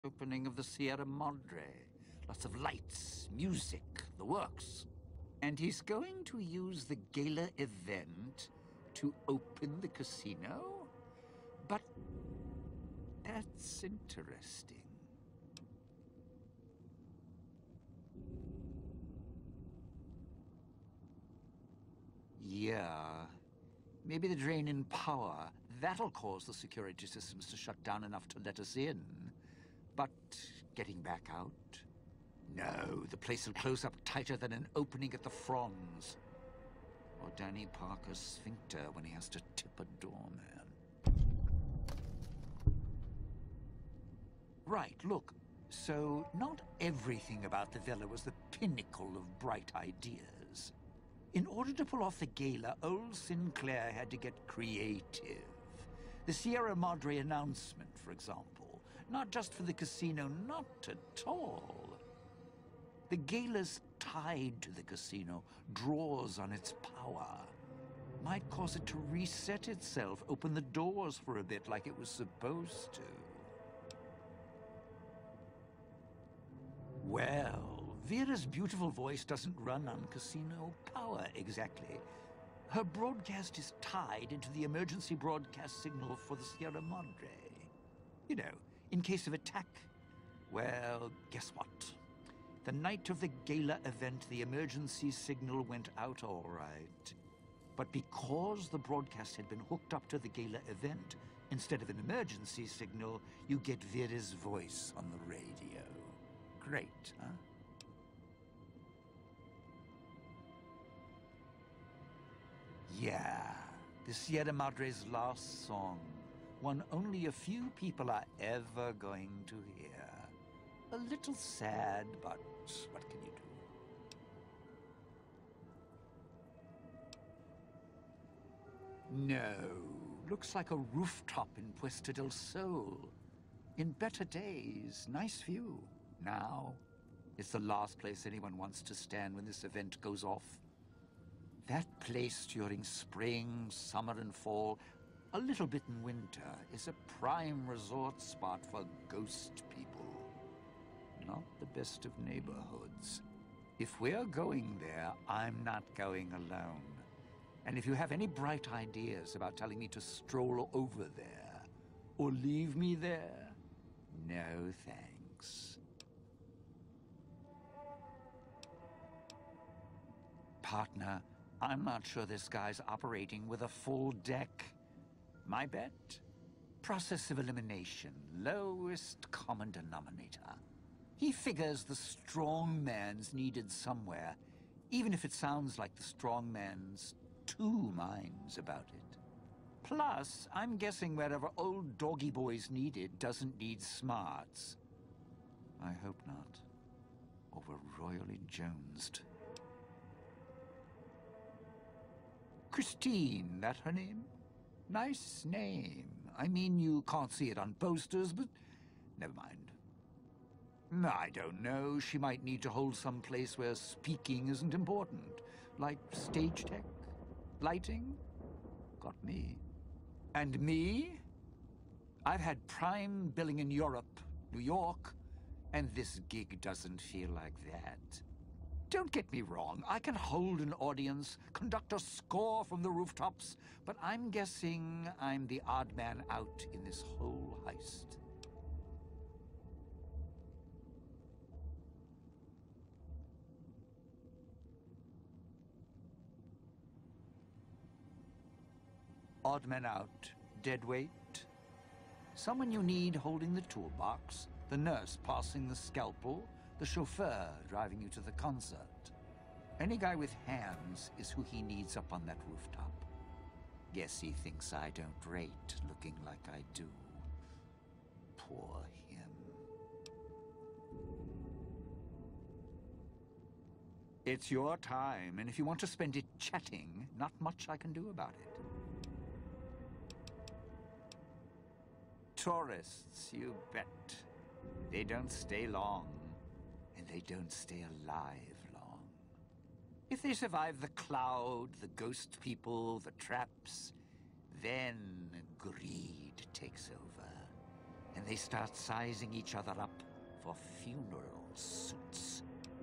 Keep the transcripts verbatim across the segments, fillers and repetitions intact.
Opening of the Sierra Madre. Lots of lights, music, the works. And he's going to use the gala event to open the casino? But that's interesting. Yeah. Maybe the drain in power. That'll cause the security systems to shut down enough to let us in. But getting back out? No, the place will close up tighter than an opening at the Fronds. Or Danny Parker's sphincter when he has to tip a doorman. Right, look. So, not everything about the villa was the pinnacle of bright ideas. In order to pull off the gala, old Sinclair had to get creative. The Sierra Madre announcement, for example. Not just for the casino, not at all. The gala's tied to the casino, draws on its power. Might cause it to reset itself, open the doors for a bit like it was supposed to. Well, Vera's beautiful voice doesn't run on casino power, exactly. Her broadcast is tied into the emergency broadcast signal for the Sierra Madre. You know, in case of attack. Well, guess what? The night of the gala event, the emergency signal went out all right. But because the broadcast had been hooked up to the gala event, instead of an emergency signal, you get Vera's voice on the radio. Great, huh? Yeah, the Sierra Madre's last song. One only a few people are ever going to hear. A little sad, but what can you do? No, looks like a rooftop in Puesta del Sol. In better days, nice view. Now, it's the last place anyone wants to stand when this event goes off. That place during spring, summer, and fall, a little bit in winter, is a prime resort spot for ghost people. Not the best of neighborhoods. If we're going there, I'm not going alone. And if you have any bright ideas about telling me to stroll over there, or leave me there, no thanks. Partner, I'm not sure this guy's operating with a full deck. My bet? Process of elimination, lowest common denominator. He figures the strong man's needed somewhere, even if it sounds like the strong man's two minds about it. Plus, I'm guessing wherever old doggy boy's needed doesn't need smarts. I hope not. Or we're royally jonesed. Christine, that her name? Nice name. I mean, you can't see it on posters, but never mind. I don't know. She might need to hold some place where speaking isn't important. Like stage tech? Lighting? Got me. And me? I've had prime billing in Europe, New York, and this gig doesn't feel like that. Don't get me wrong, I can hold an audience, conduct a score from the rooftops, but I'm guessing I'm the odd man out in this whole heist. Odd man out, dead weight. Someone you need holding the toolbox, the nurse passing the scalpel, the chauffeur driving you to the concert. Any guy with hands is who he needs up on that rooftop. Guess he thinks I don't rate looking like I do. Poor him. It's your time, and if you want to spend it chatting, not much I can do about it. Tourists, you bet. They don't stay long. And they don't stay alive long. If they survive the cloud, the ghost people, the traps, then greed takes over. and they start sizing each other up for funeral suits.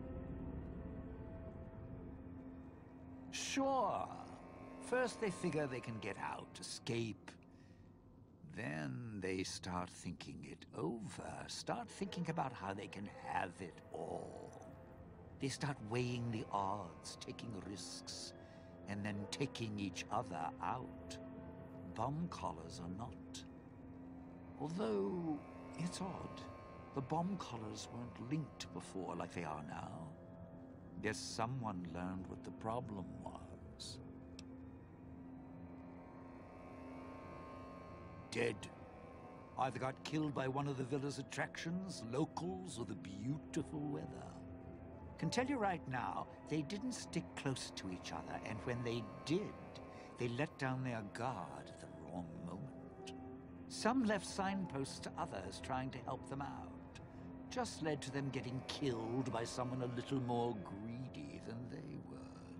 Sure, first they figure they can get out, escape. Then they start thinking it over, start thinking about how they can have it all. They start weighing the odds, taking risks, and then taking each other out. Bomb collars are not. Although, it's odd, the bomb collars weren't linked before like they are now. Guess someone learned what the problem was. Dead. Either got killed by one of the villa's attractions, locals, or the beautiful weather. Can tell you right now, they didn't stick close to each other, and when they did, they let down their guard at the wrong moment. Some left signposts to others trying to help them out. Just led to them getting killed by someone a little more greedy than they were.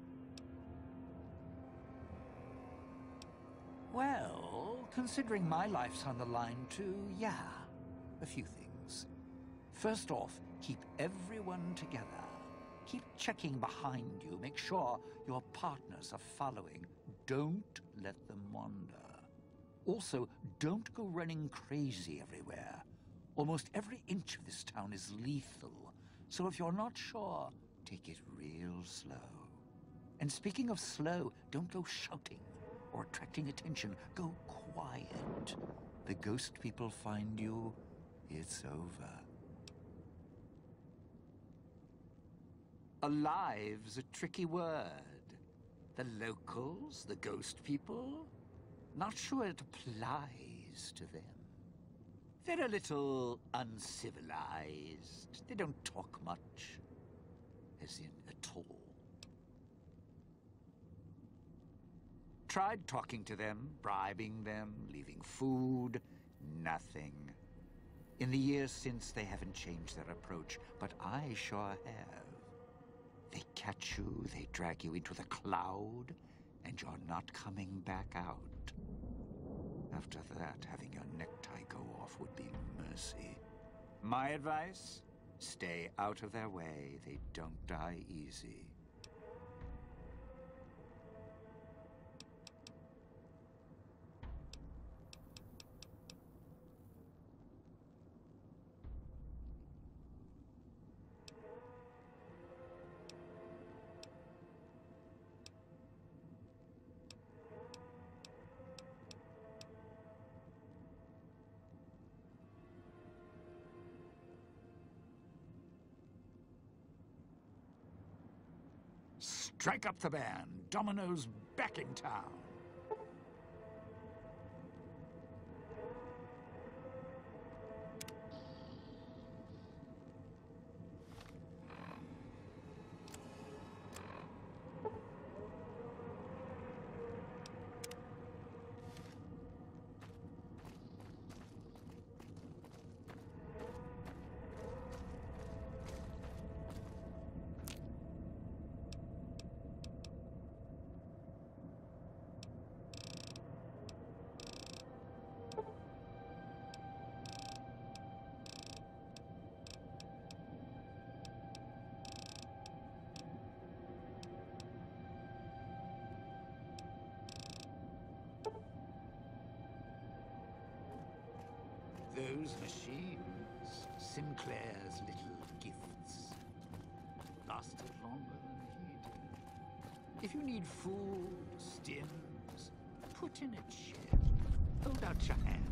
Well, considering my life's on the line too, yeah, a few things. First off, keep everyone together. Keep checking behind you. Make sure your partners are following. Don't let them wander. Also, don't go running crazy everywhere. Almost every inch of this town is lethal. So if you're not sure, take it real slow. And speaking of slow, don't go shouting or attracting attention. Go quiet. The ghost people find you, it's over. Alive's a tricky word. The locals, the ghost people, not sure it applies to them. They're a little uncivilized. They don't talk much, as in at all. Tried talking to them, bribing them, leaving food, nothing. In the years since, they haven't changed their approach, but I sure have. They catch you, they drag you into the cloud, and you're not coming back out. After that, having your necktie go off would be mercy. My advice? Stay out of their way. They don't die easy. Strike up the band. Domino's back in town. Those machines, Sinclair's little gifts, lasted longer than he did. If you need food, stims, put in a chair. Hold out your hand.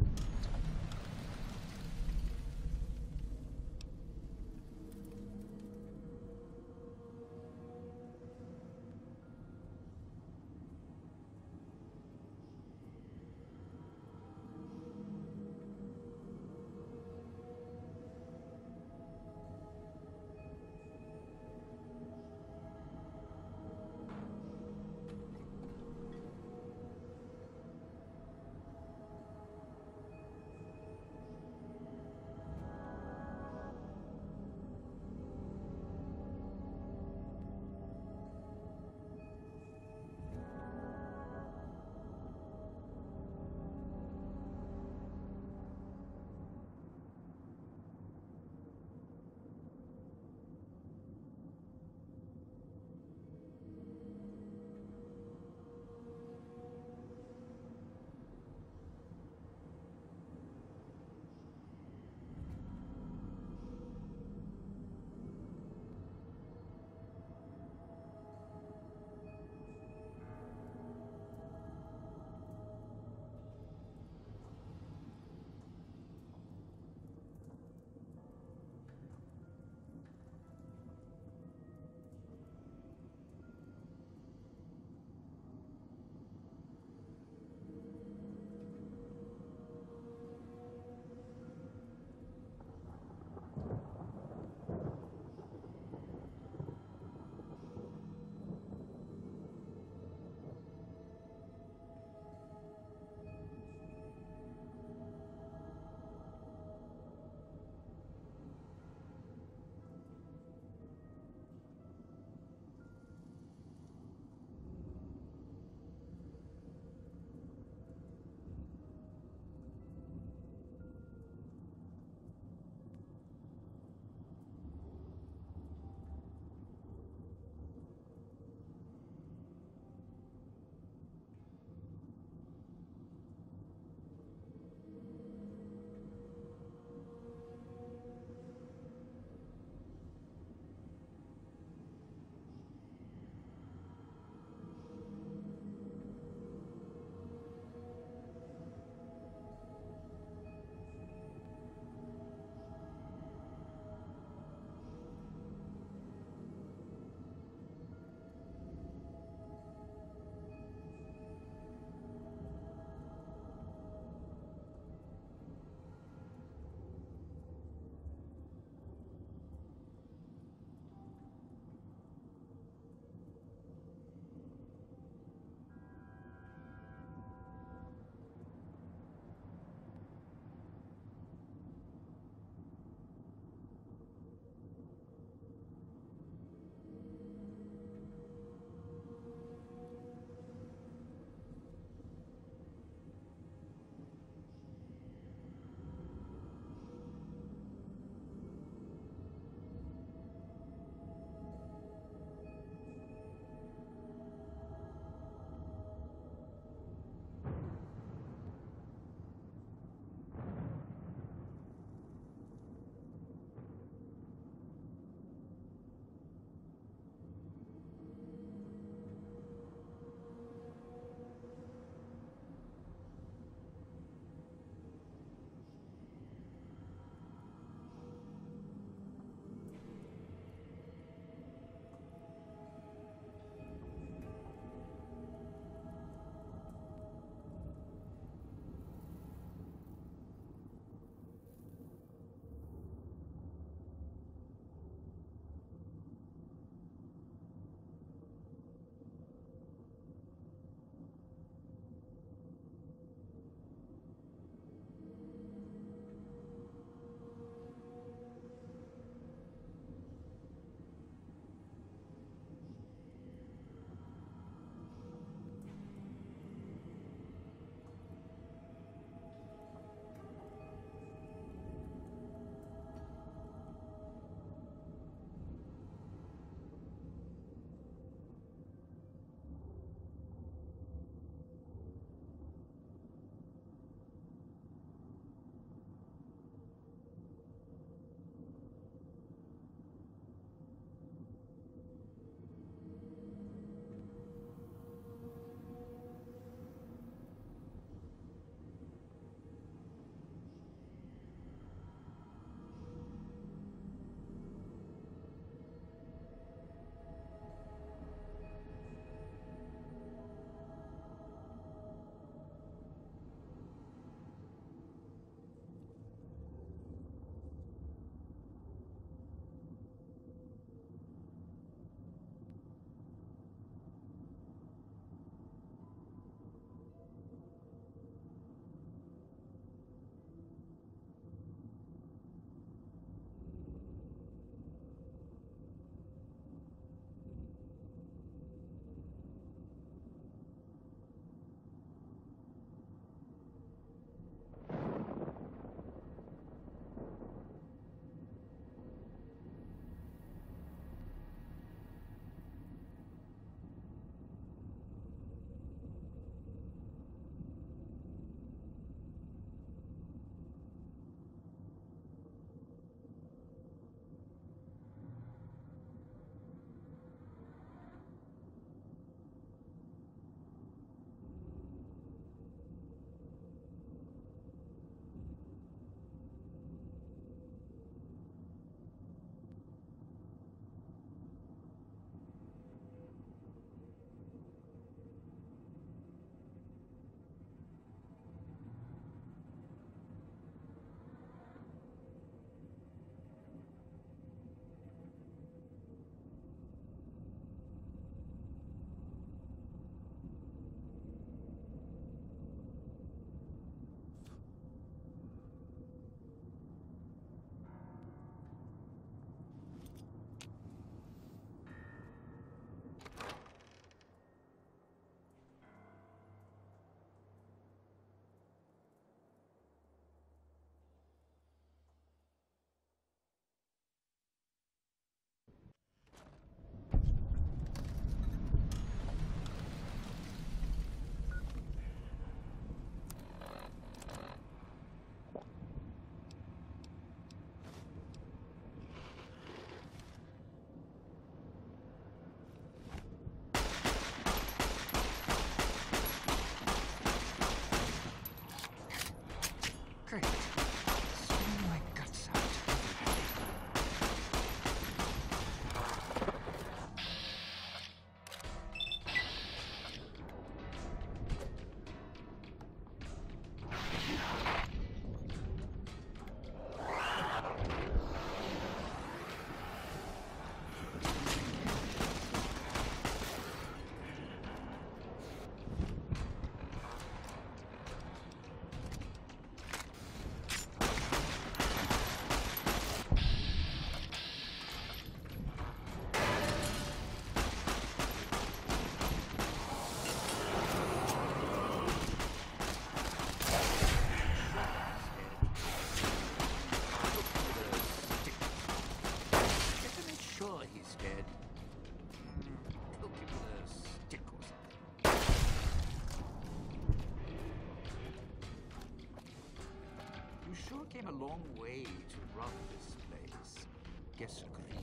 came a long way to run this place. Guess agrees.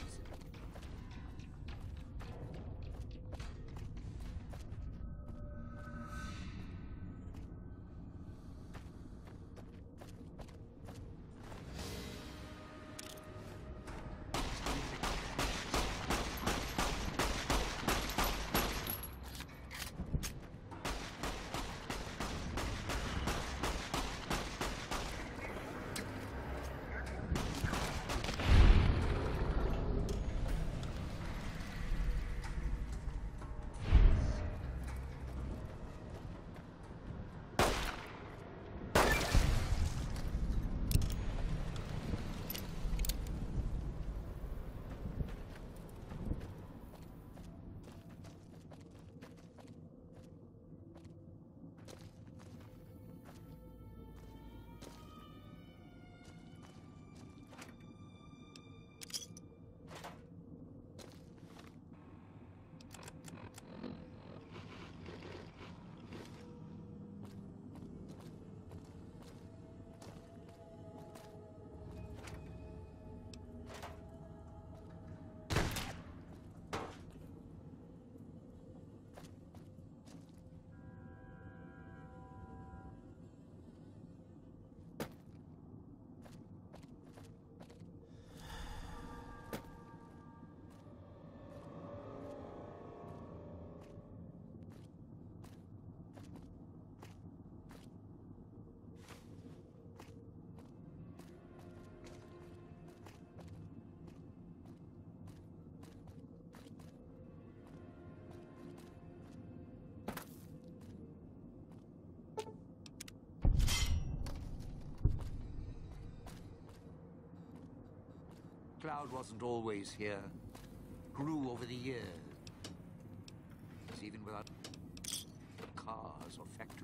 Cloud wasn't always here. Grew over the years. Even without cars or factories.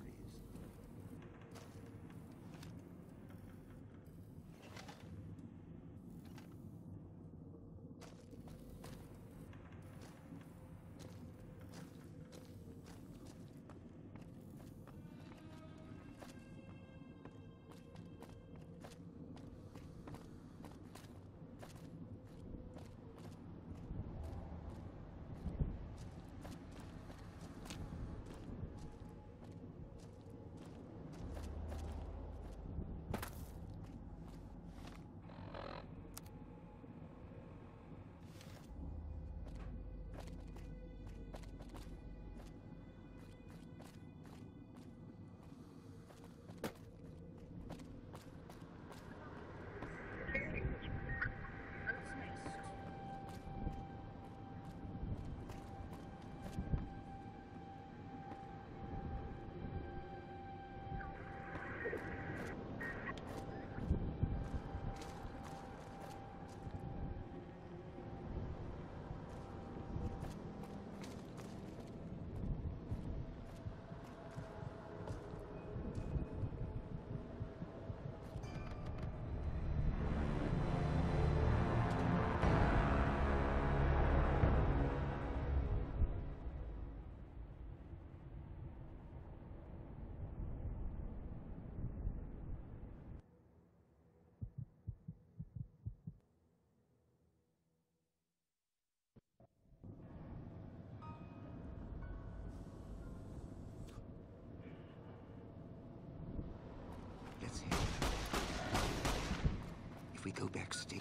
If we go backstage,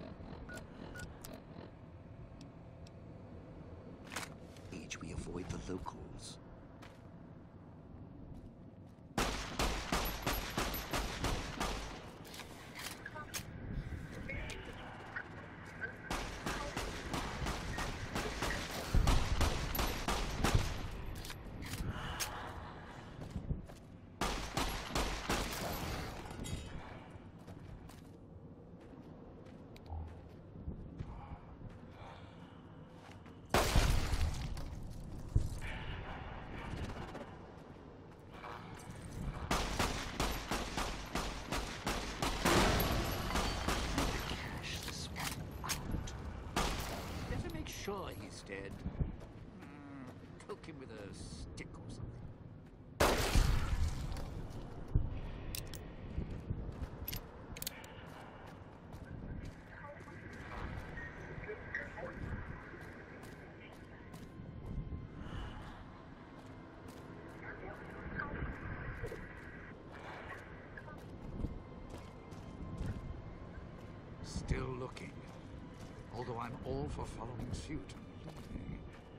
we avoid the locals. Sure he's dead. Mm, poke him with a stick or something. Still looking. Although I'm all for following suit and leaving.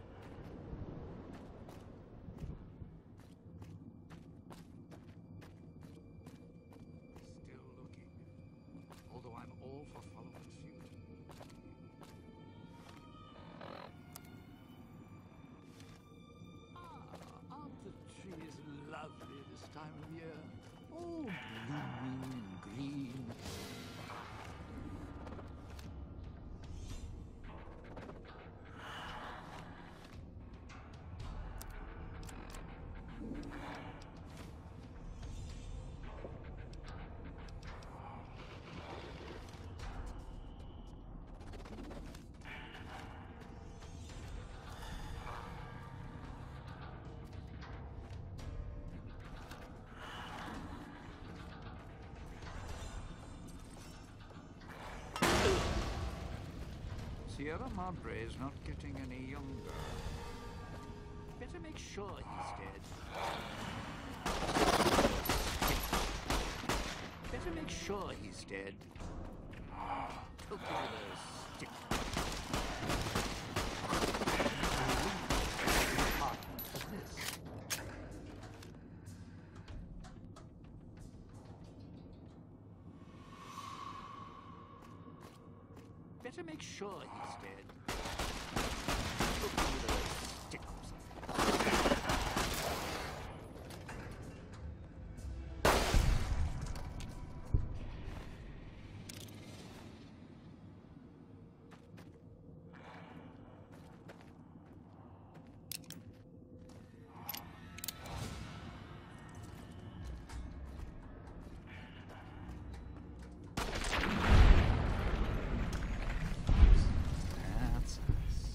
Still looking. Although I'm all for following suit. Ah, aren't the trees lovely this time of year? All blooming and green. Sierra Madre is not getting any younger. Better make sure he's dead. Better make sure he's dead. Took it with a stick. Compartment of this. Better make sure he's dead. Took it with a stick or something. That's us.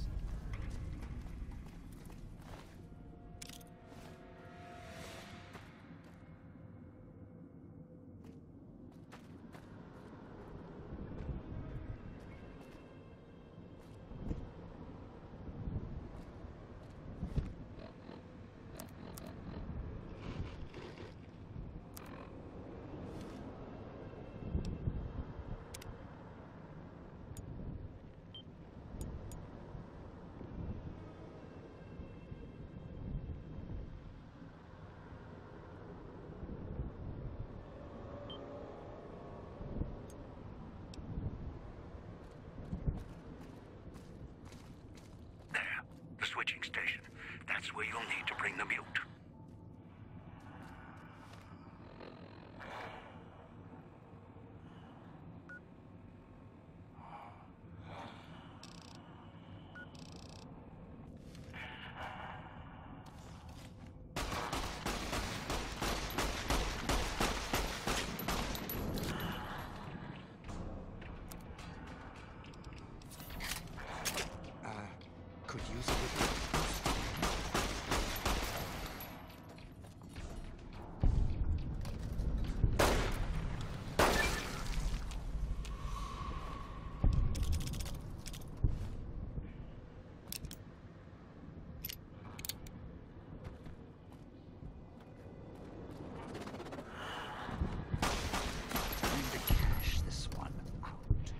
The switching station. That's where you'll need to bring the mute. Uh, could use a little. Time to cash this one out.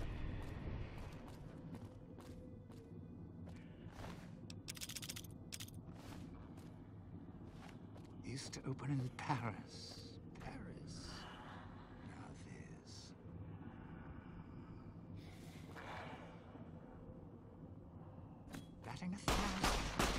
Used to open in Paris. Paris. Now this. Batting a thousand.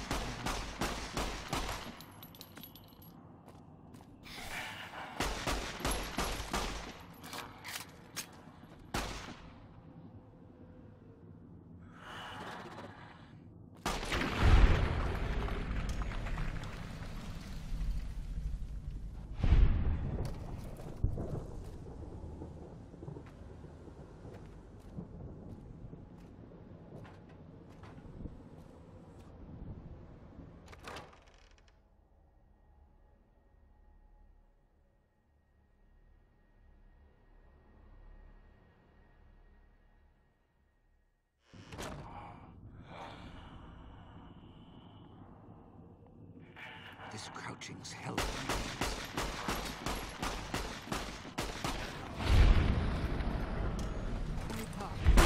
This crouching's hell. Park.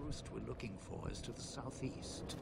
roost we're looking for is to the southeast.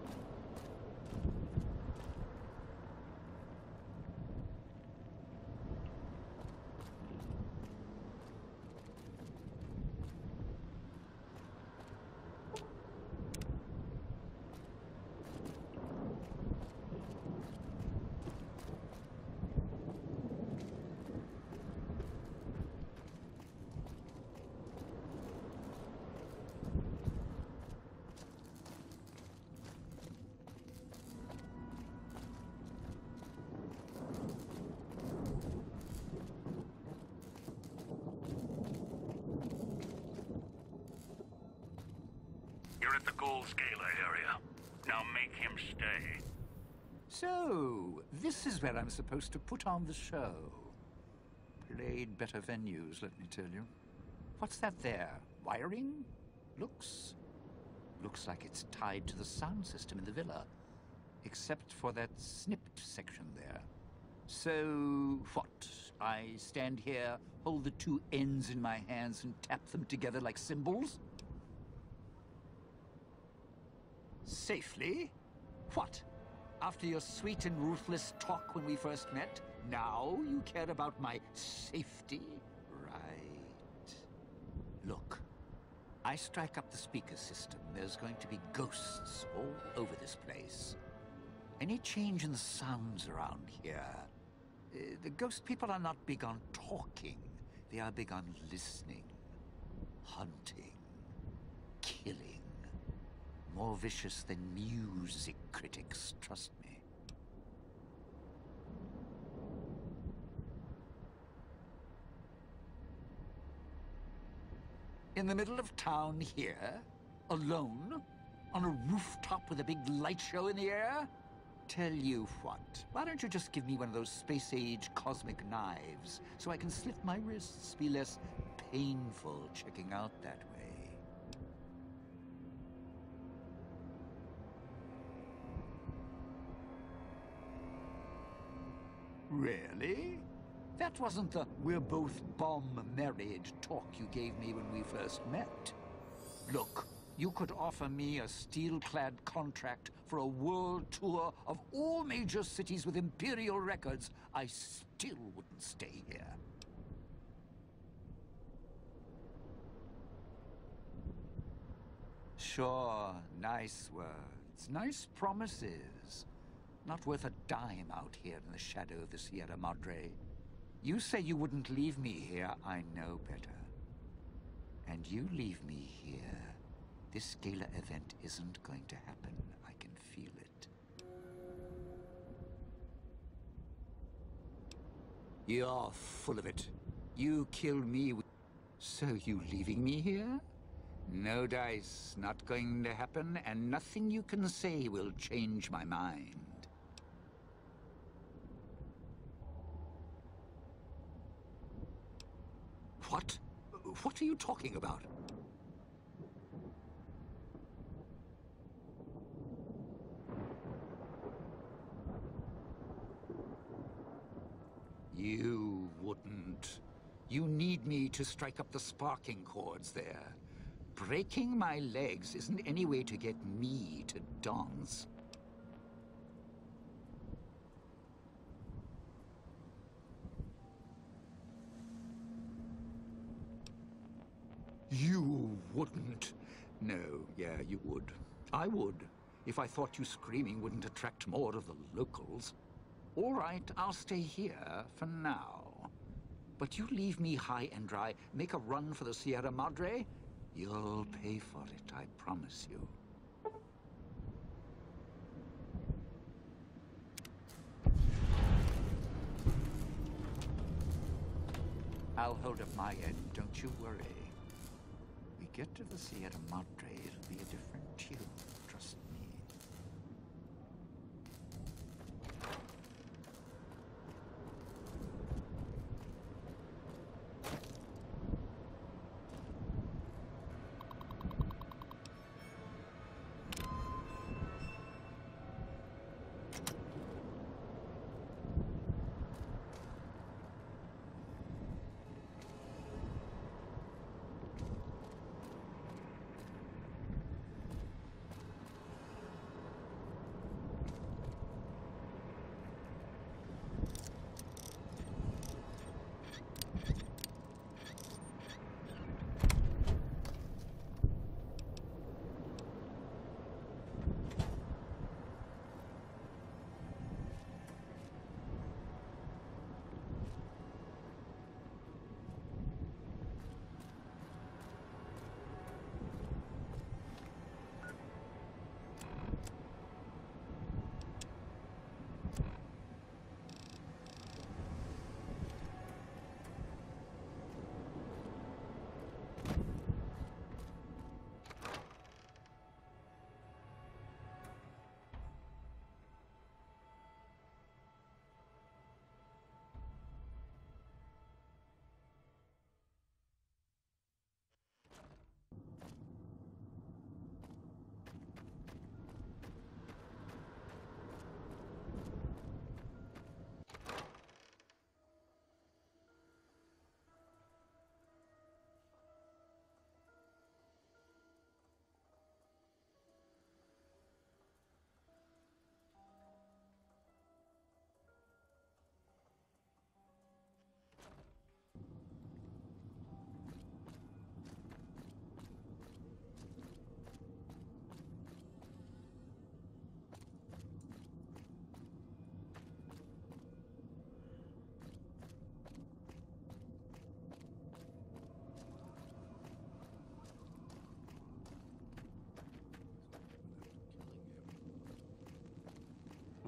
You're at the Gold Scalar area. Now make him stay. So, this is where I'm supposed to put on the show. Played better venues, let me tell you. What's that there? Wiring? Looks... Looks like it's tied to the sound system in the villa. Except for that snipped section there. So, what? I stand here, hold the two ends in my hands and tap them together like cymbals? Safely? What? After your sweet and ruthless talk when we first met, now you care about my safety? Right. Look, I strike up the speaker system, there's going to be ghosts all over this place. Any change in the sounds around here? Uh, the ghost people are not big on talking. They are big on listening, hunting, killing. More vicious than music critics, trust me. In the middle of town here, alone, on a rooftop with a big light show in the air? Tell you what, why don't you just give me one of those space-age cosmic knives so I can slit my wrists, be less painful checking out that way. Really? That wasn't the we're both bomb-married talk you gave me when we first met. Look, you could offer me a steel-clad contract for a world tour of all major cities with imperial records. I still wouldn't stay here. Sure, nice words, nice promises. Not worth a dime out here in the shadow of the Sierra Madre. You say you wouldn't leave me here, I know better. And you leave me here, this gala event isn't going to happen. I can feel it. You're full of it. You kill me with... So you leaving me here? No dice, not going to happen, and nothing you can say will change my mind. What? What are you talking about? You wouldn't. You need me to strike up the sparking chords there. Breaking my legs isn't any way to get me to dance. You wouldn't. No, yeah, you would. I would, if I thought you screaming wouldn't attract more of the locals. All right, I'll stay here for now. But you leave me high and dry, make a run for the Sierra Madre, you'll pay for it, I promise you. I'll hold up my end, don't you worry. We get to the Sierra Madre, it'll be a different tune, trust me.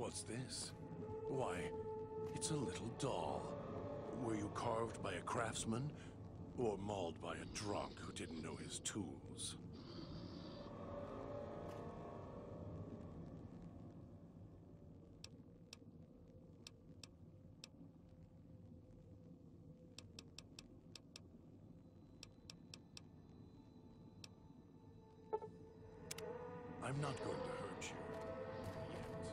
What's this? Why, it's a little doll. Were you carved by a craftsman? Or mauled by a drunk who didn't know his tools? I'm not going to hurt you. Yet.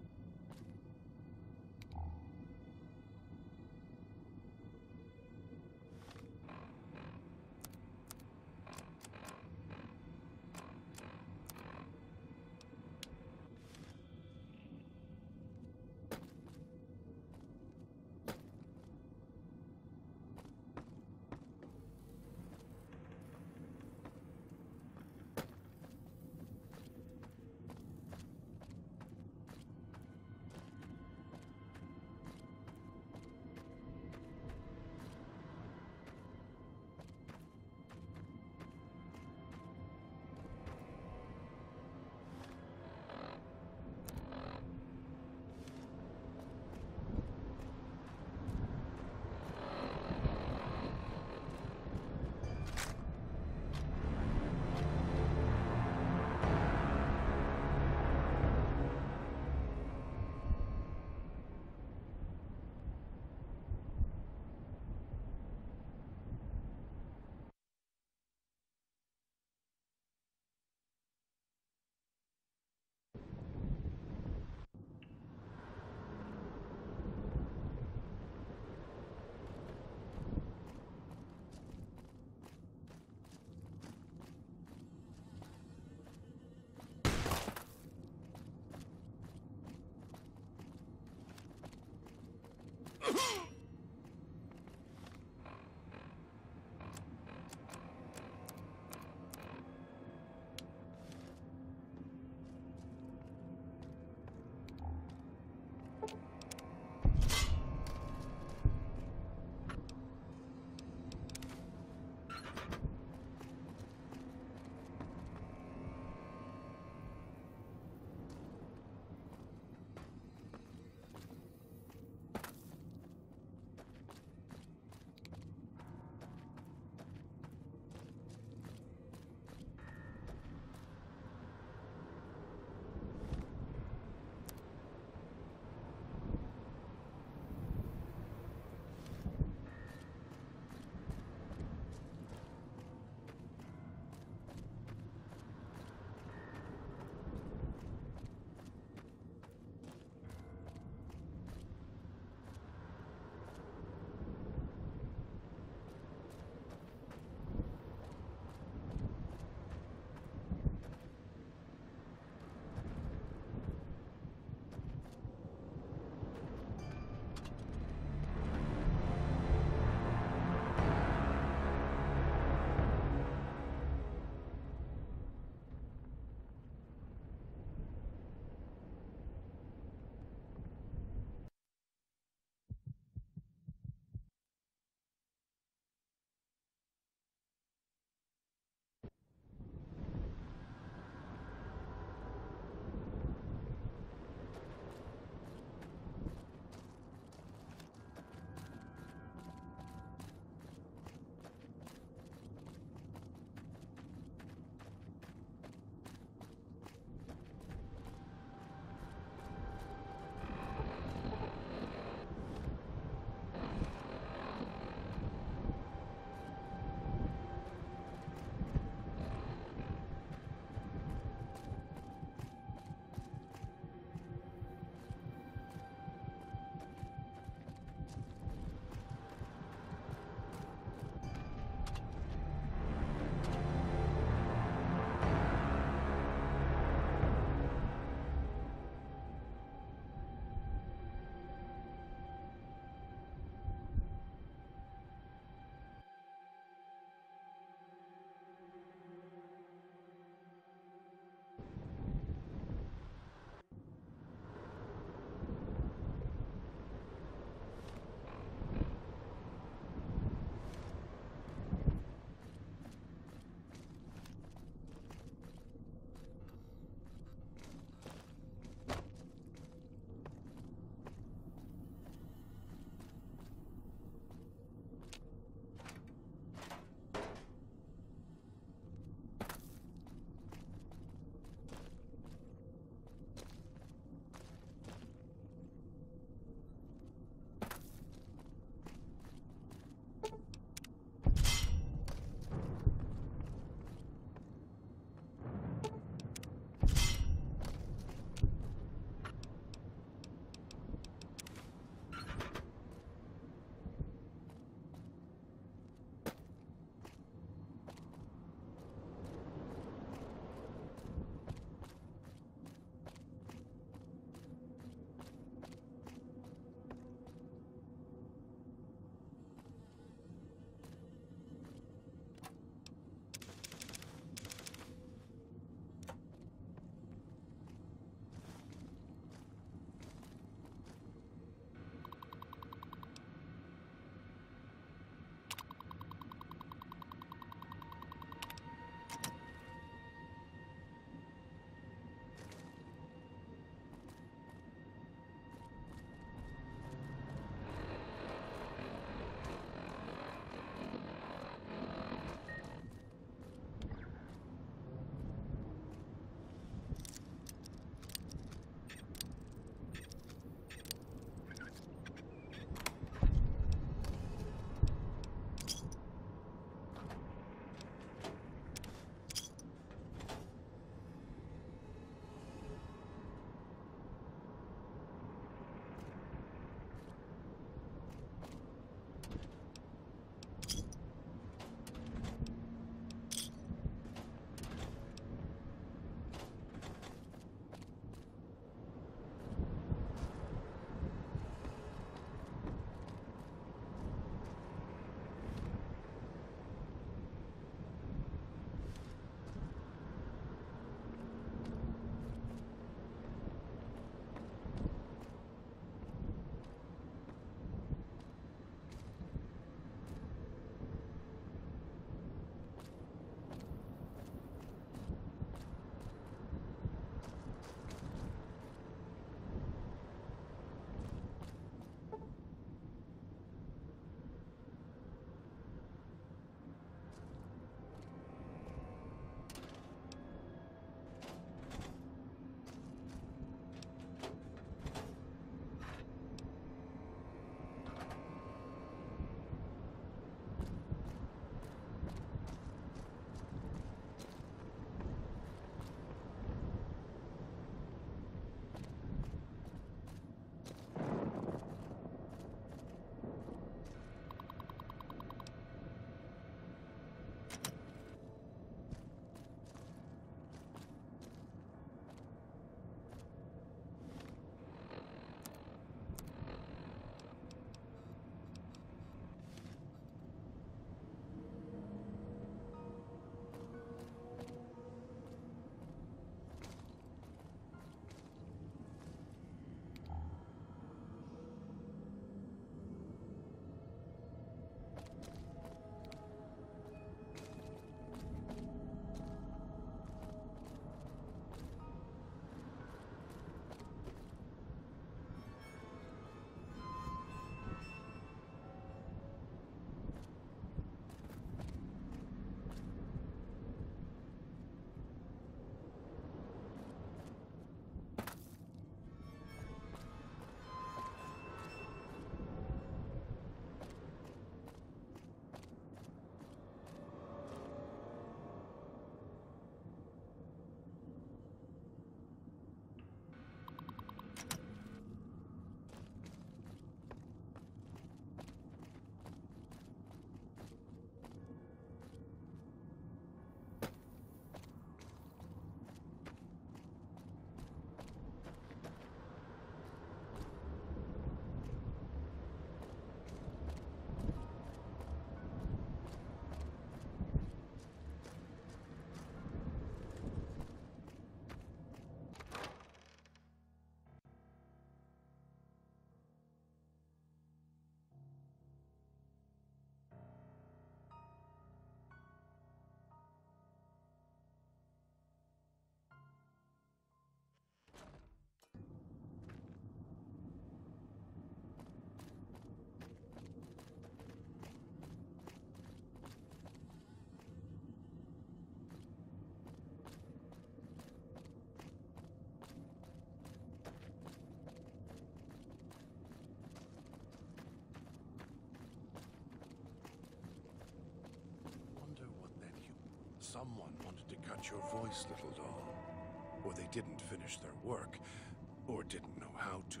Someone wanted to cut your voice, little doll. Or they didn't finish their work, or didn't know how to.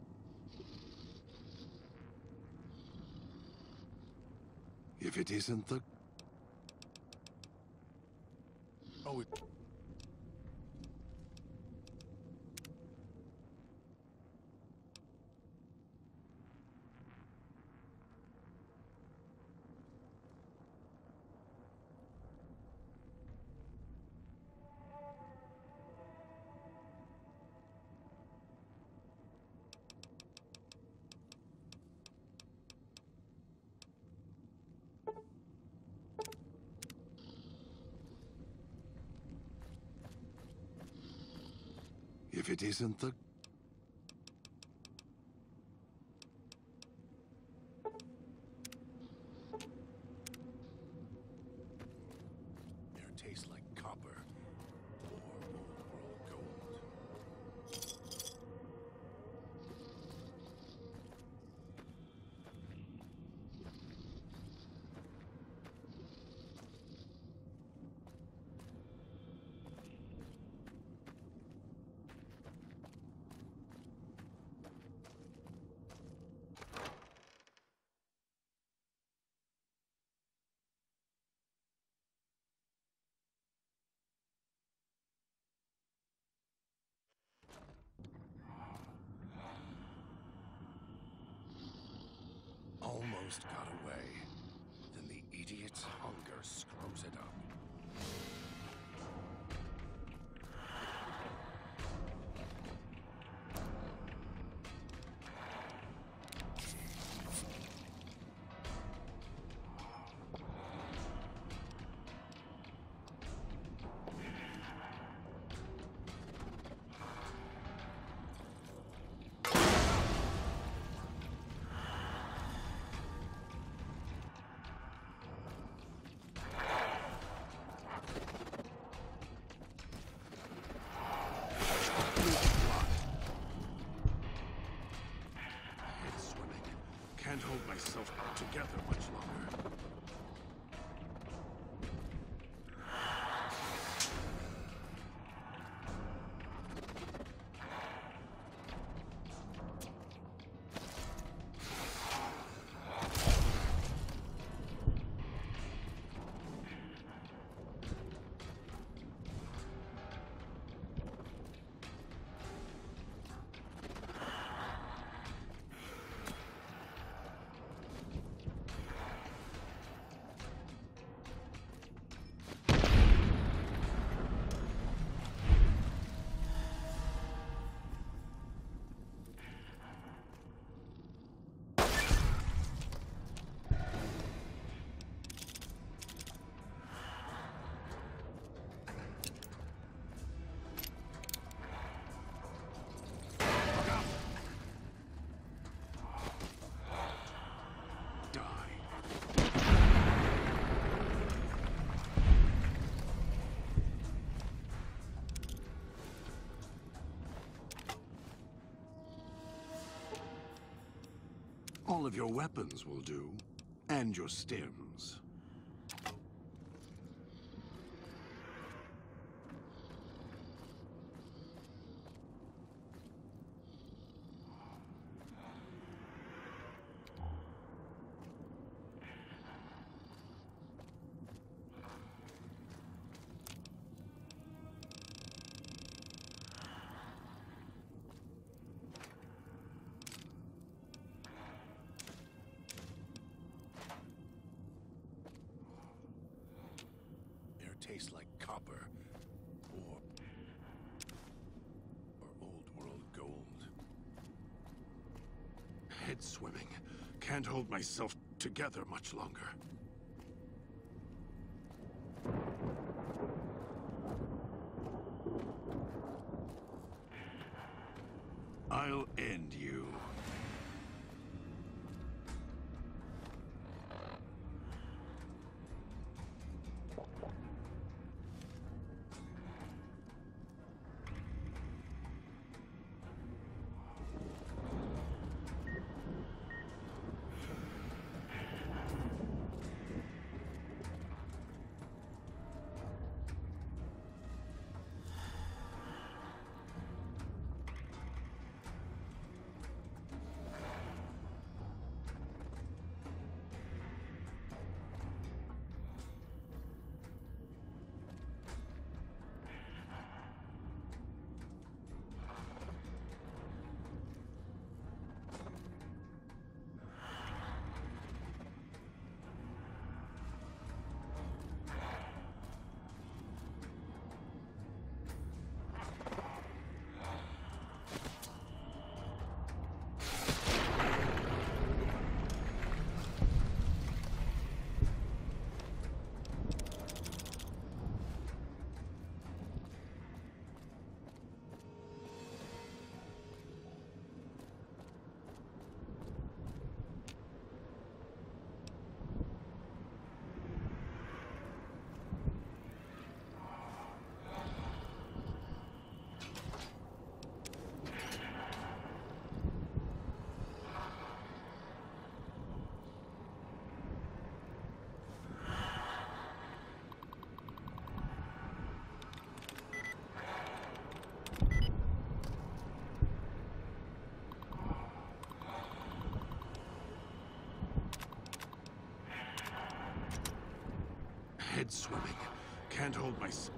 If it isn't the... Oh, it... If it isn't the... Air tastes like copper or old world gold. Almost got away. Then the idiot's hunger screws it up. Can't hold myself together much longer. All of your weapons will do, and your stims. Tastes like copper or or old world gold. Head swimming. Can't hold myself together much longer. I'll end you. head swimming. Can't hold my... s-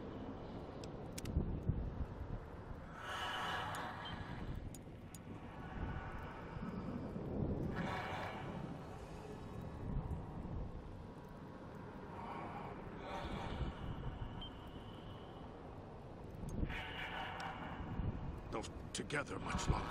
Not together much longer.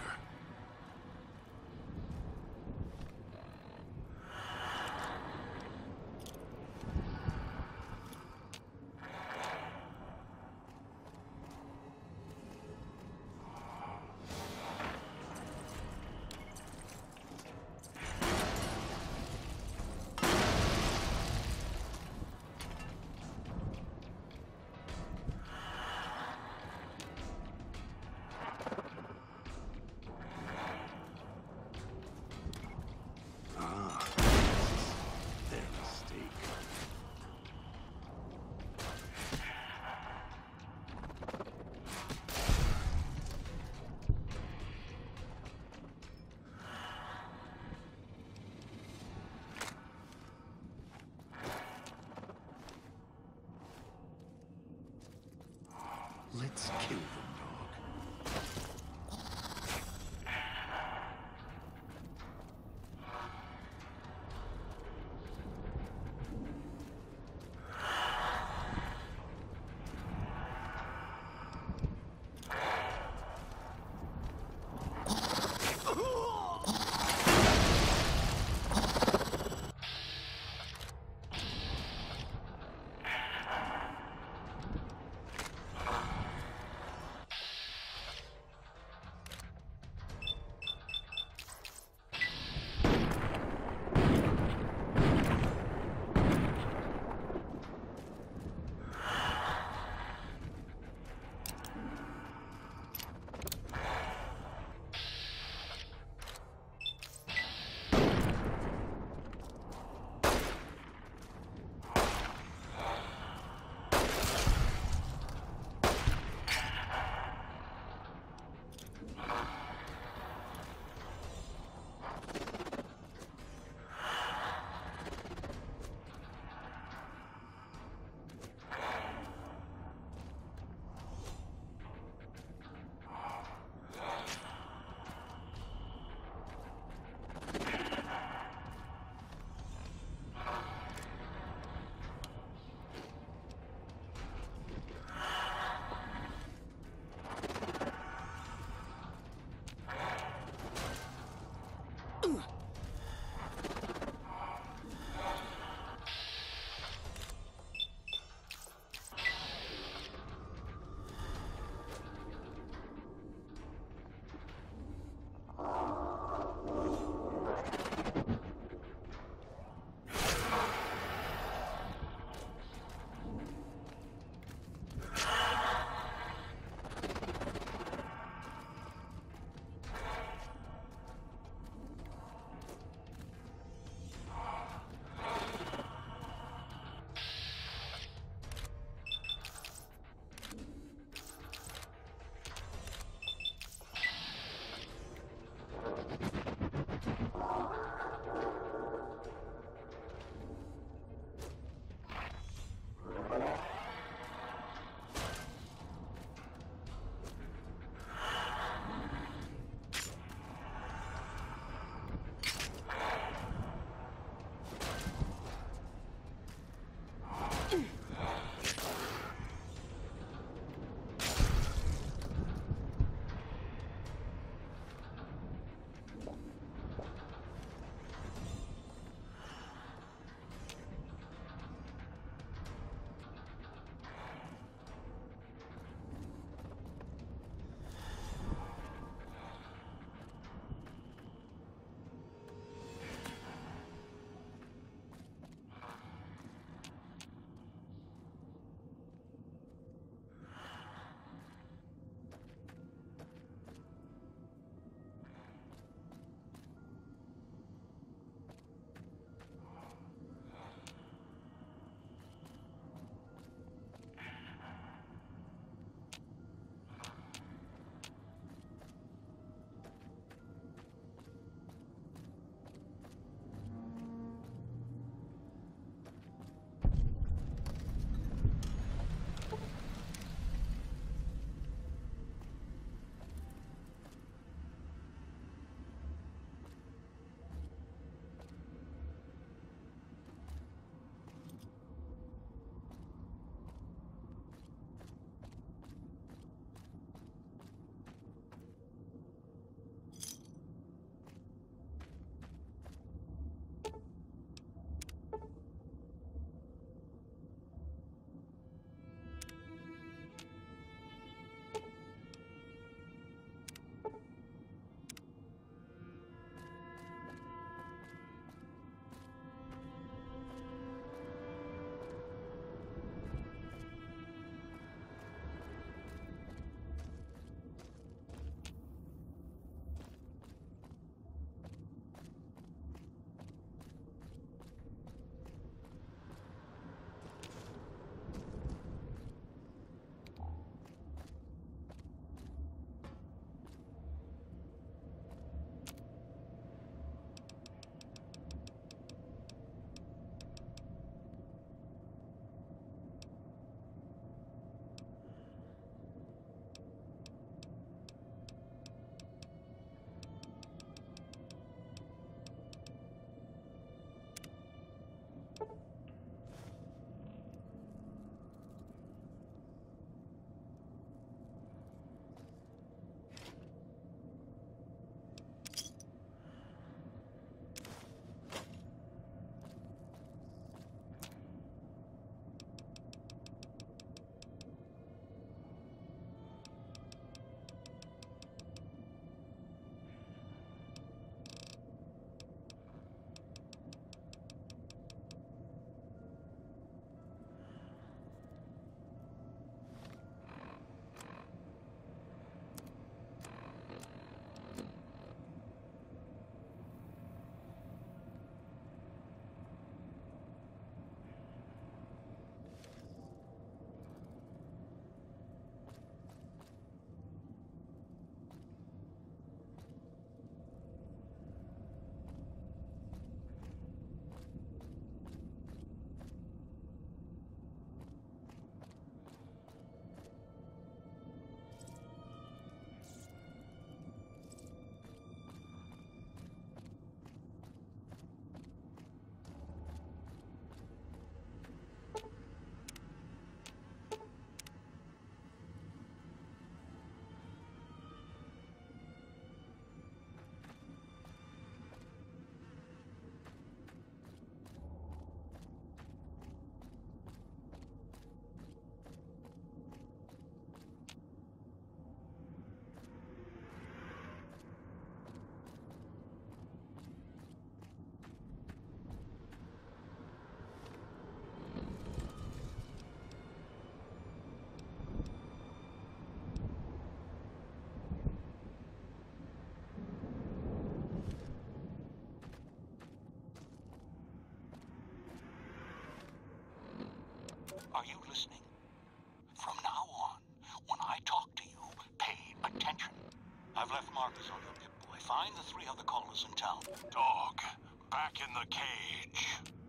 Are you listening? From now on, when I talk to you, pay attention. I've left markers on your Pip-Boy. Find the three other callers in town. Dog, back in the cage.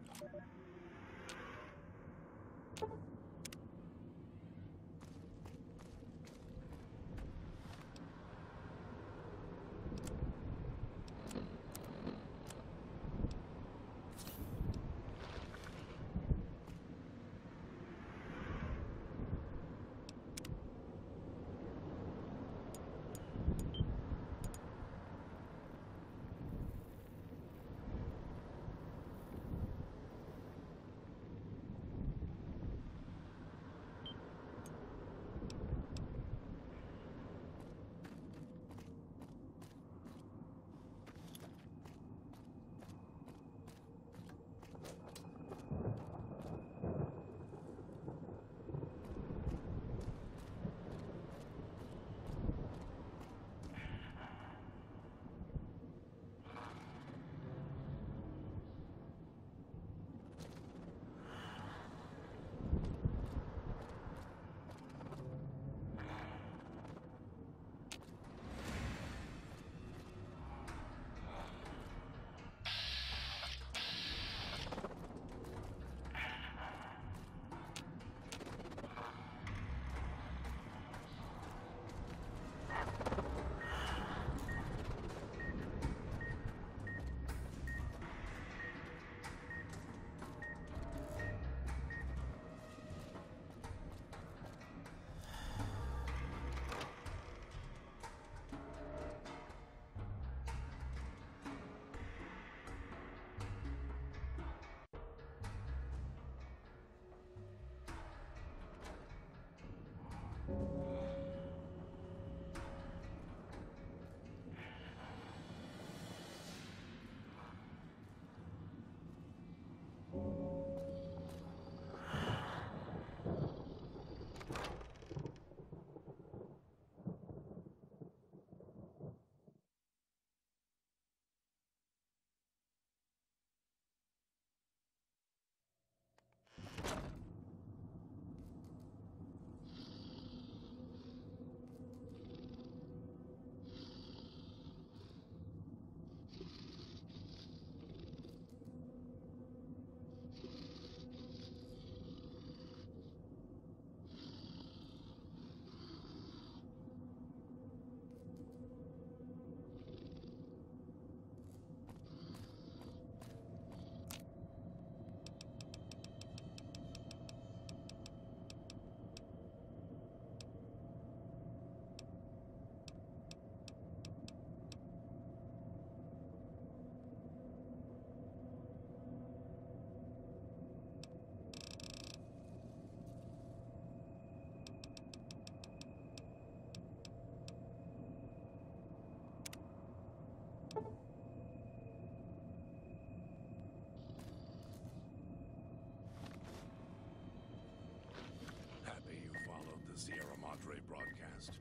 Broadcast.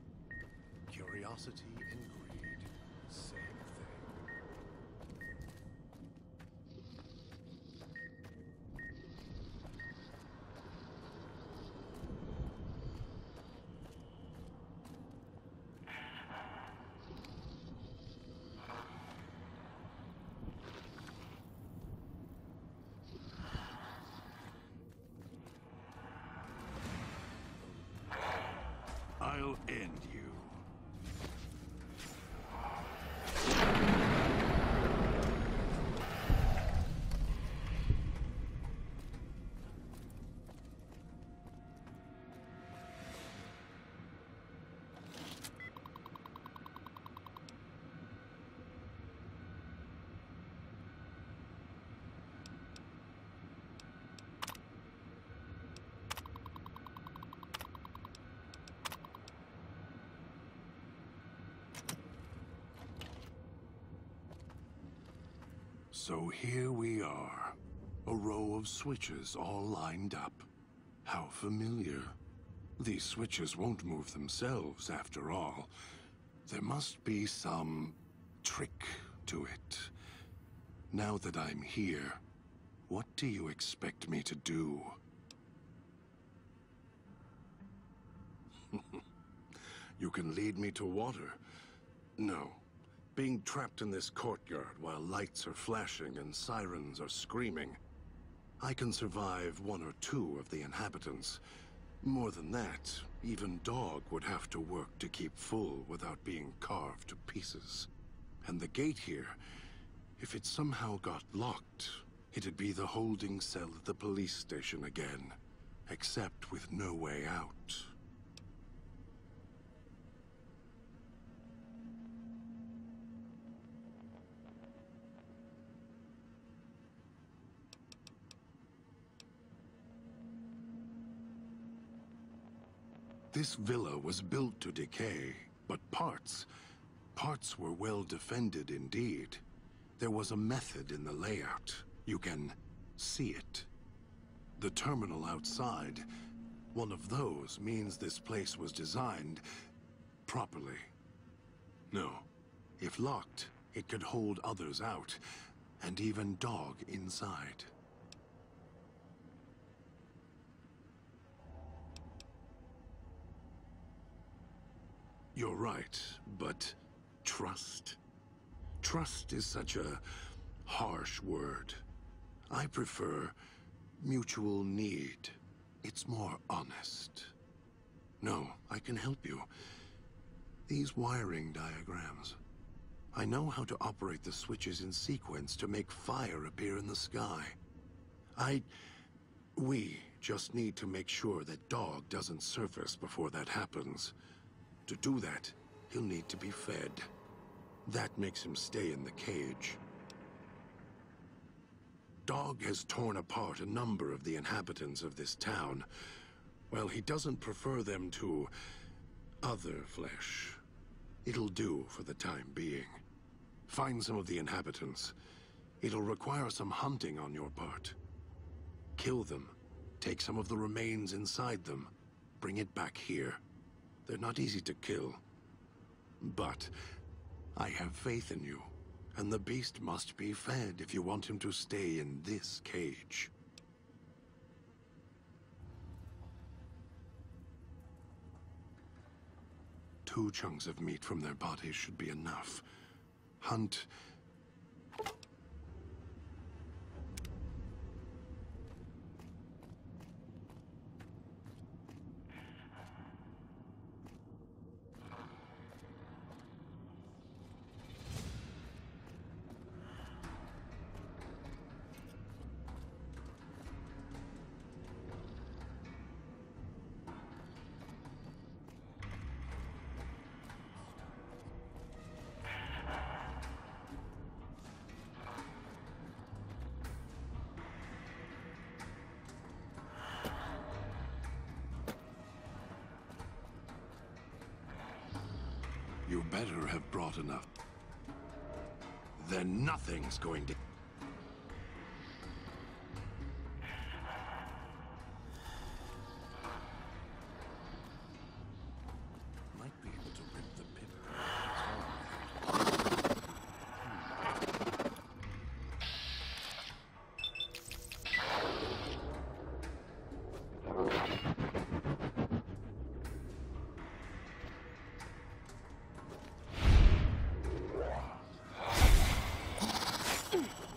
Curiosity and greed, same thing. I'll end you. So here we are, a row of switches all lined up. How familiar. These switches won't move themselves, after all. There must be some trick to it. Now that I'm here, what do you expect me to do? You can lead me to water. No. Being trapped in this courtyard while lights are flashing and sirens are screaming. I can survive one or two of the inhabitants. More than that, even Dog would have to work to keep full without being carved to pieces. And the gate here, if it somehow got locked, it'd be the holding cell at the police station again, except with no way out. This villa was built to decay, but parts, parts were well defended indeed. There was a method in the layout. You can see it. The terminal outside, one of those means this place was designed properly. No, if locked, it could hold others out, and even Dog inside. You're right, but trust? Trust is such a harsh word. I prefer mutual need. It's more honest. No, I can help you. These wiring diagrams. I know how to operate the switches in sequence to make fire appear in the sky. I... We just need to make sure that Dog doesn't surface before that happens. To do that, he'll need to be fed. That makes him stay in the cage. Dog has torn apart a number of the inhabitants of this town. Well, he doesn't prefer them to other flesh. It'll do for the time being. Find some of the inhabitants. It'll require some hunting on your part. Kill them. Take some of the remains inside them. Bring it back here. They're not easy to kill. But I have faith in you. And the beast must be fed if you want him to stay in this cage. Two chunks of meat from their bodies should be enough. Hunt... You better have brought enough. Then nothing's going to... Might be able to rip the pit. Hmm.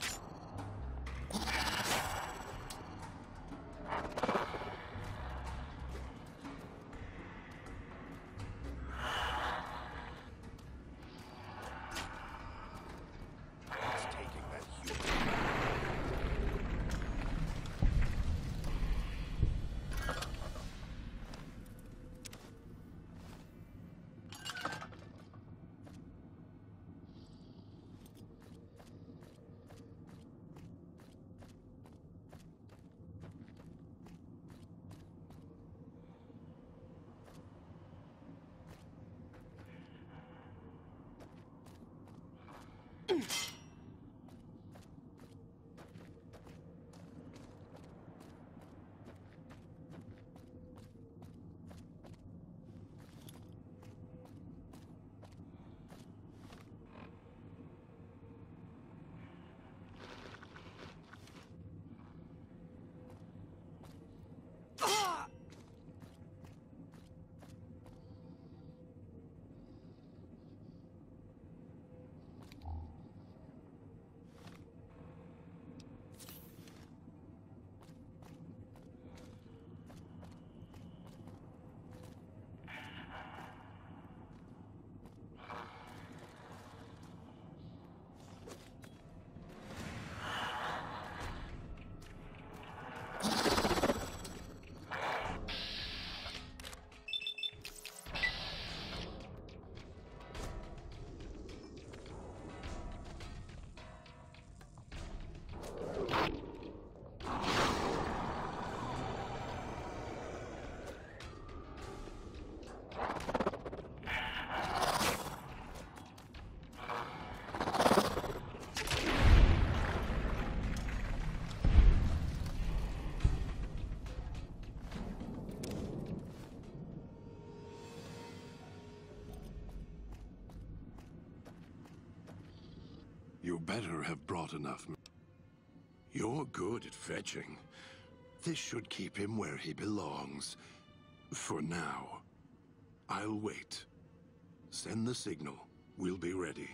You better have brought enough. You're good at fetching. This should keep him where he belongs. For now. I'll wait. Send the signal. We'll be ready.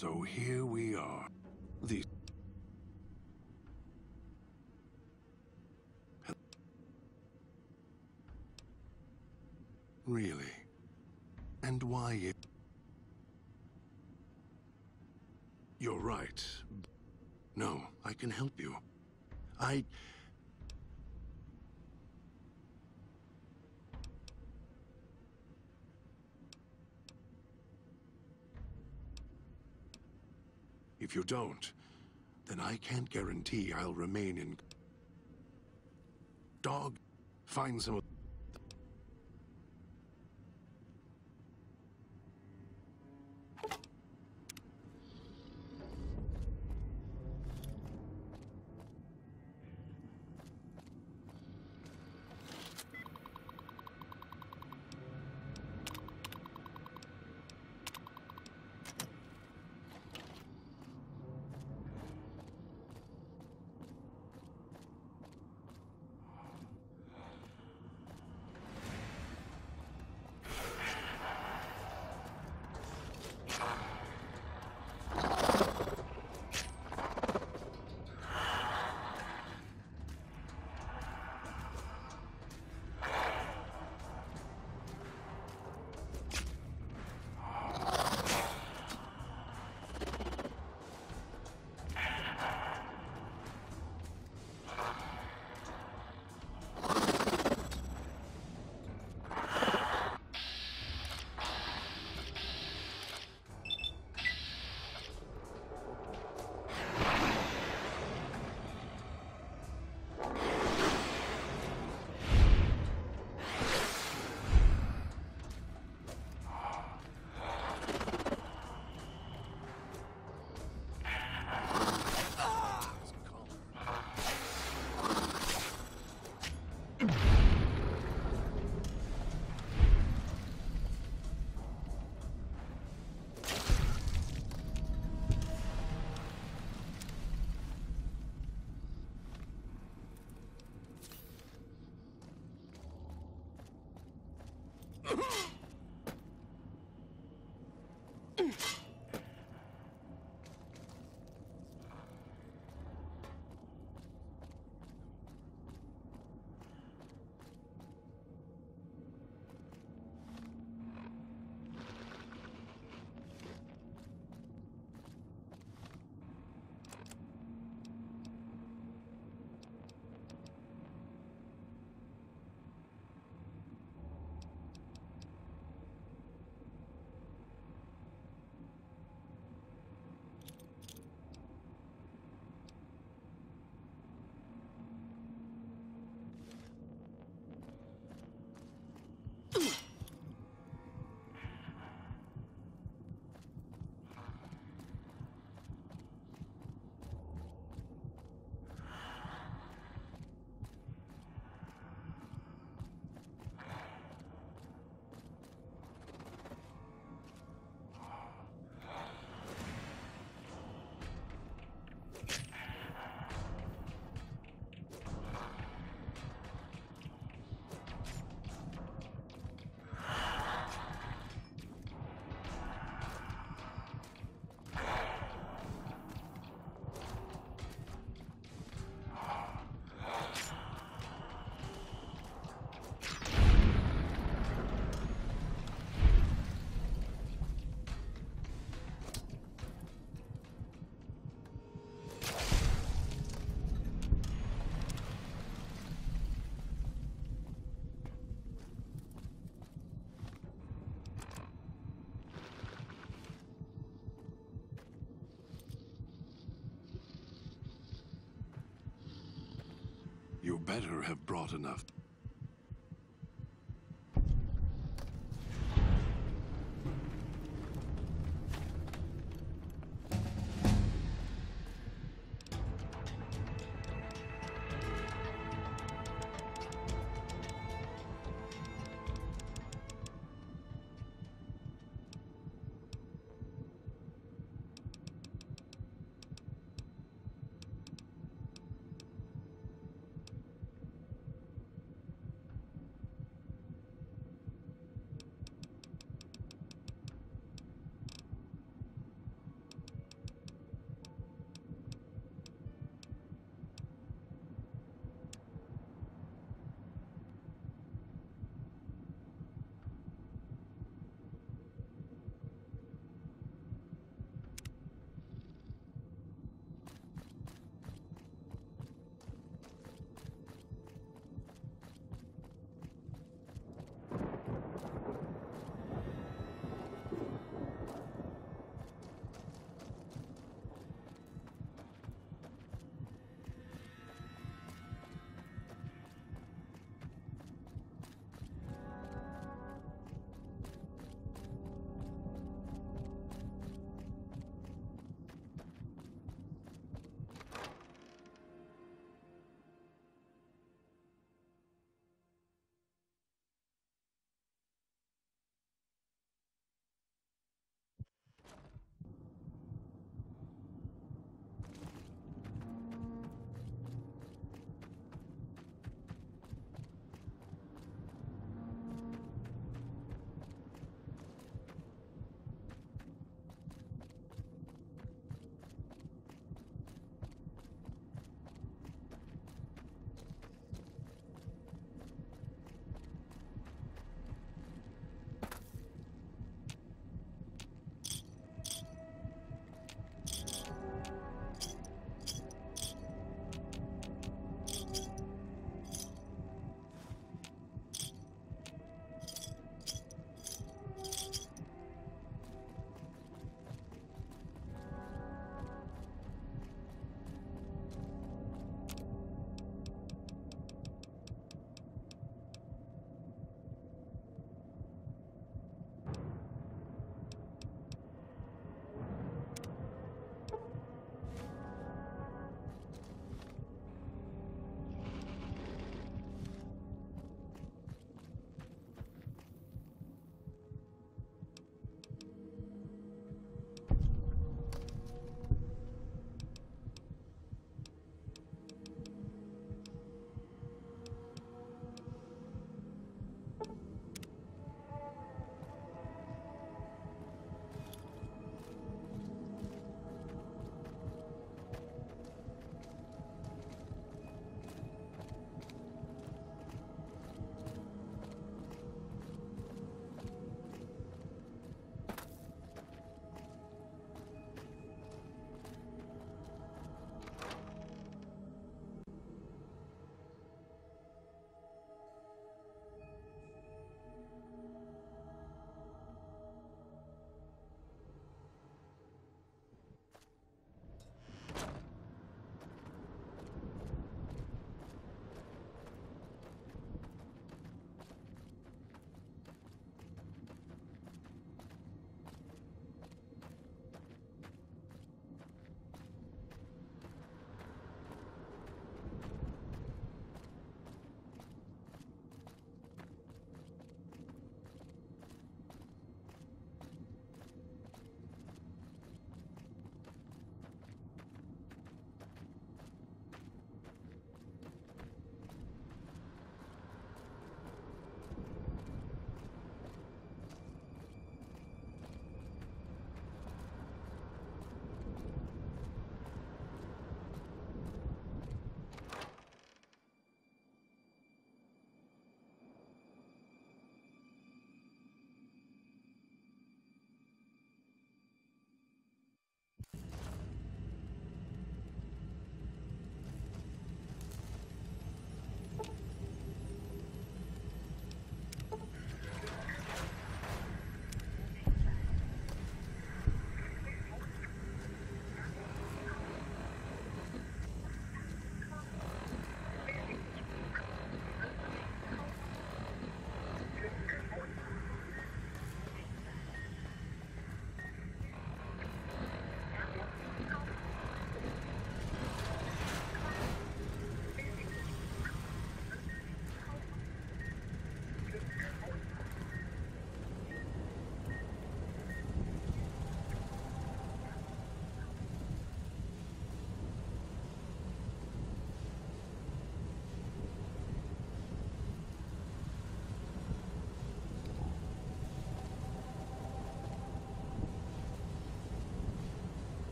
So here we are. The... Really? And why it... You're right. No, I can help you. I... If you don't, then I can't guarantee I'll remain in... Dog, find some of... You better have brought enough.